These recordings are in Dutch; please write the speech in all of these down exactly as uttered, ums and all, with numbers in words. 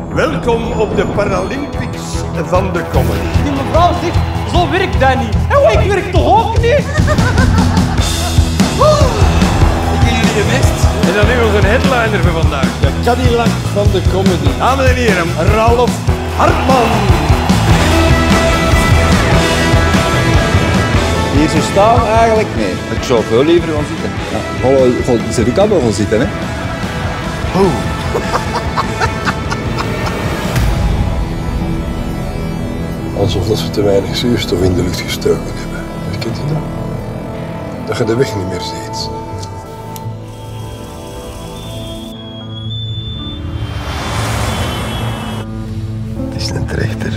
Welkom op de Paralympics van de comedy. Die mevrouw zegt, zo werkt dat niet. En ik werk toch ook niet? Ik ken jullie de best. En dan nu onze headliner voor vandaag. De Cadillac van de comedy. Dames en heren, Ralf Hartman. Hier zo staan eigenlijk? Nee, ik zou veel liever gaan zitten. Ja, ze ook allemaal gaan zitten, hè? Oh. Alsof dat we te weinig zuurstof in de lucht gestoken hebben. Herkent je dat? Dat je de weg niet meer ziet. Het is een trechter.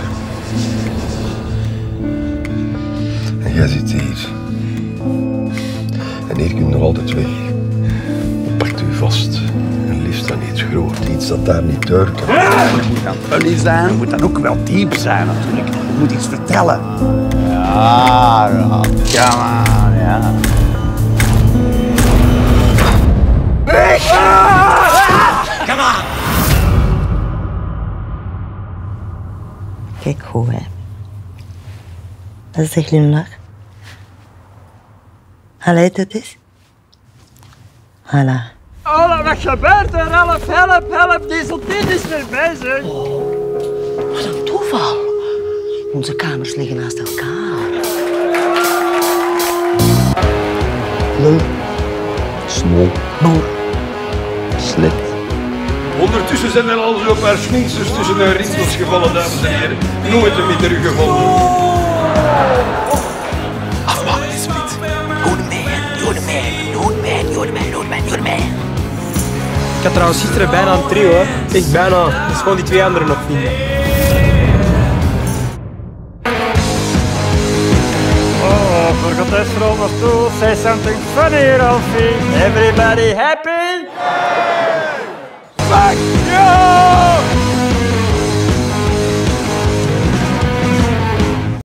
En jij zit hier. En hier kun je nog altijd weg. Pakt u vast. En liefst dan iets groot, iets dat daar niet door kan. Het moet dan funny zijn, het moet dan ook wel diep zijn natuurlijk. Je moet iets vertellen. Ja, ja. Come on, ja. Come on! Kijk goed, hè. Dat is de glimlach. Allee, doe het eens. Voilà. Oh, wat gebeurt er? Help, help, help. Deze tijd is erbij, zeg. Wat een toeval. Onze kamers liggen naast elkaar. Lul. Snol. Boer. Slet. Ondertussen zijn er al zo'n paar schminsters tussen de rietels gevallen, dames en heren. Nooit een minder gevonden. Afmaken, alsjeblieft. You're the man, you're the man, you're the man, you're the man, you're the man, you're the man. Ik had trouwens gisteren bijna een trio, hè. Echt bijna. Dat is gewoon die twee anderen nog vinden. Oh, forgot this from us to say something funny, Ralphie. Everybody happy? Fuck!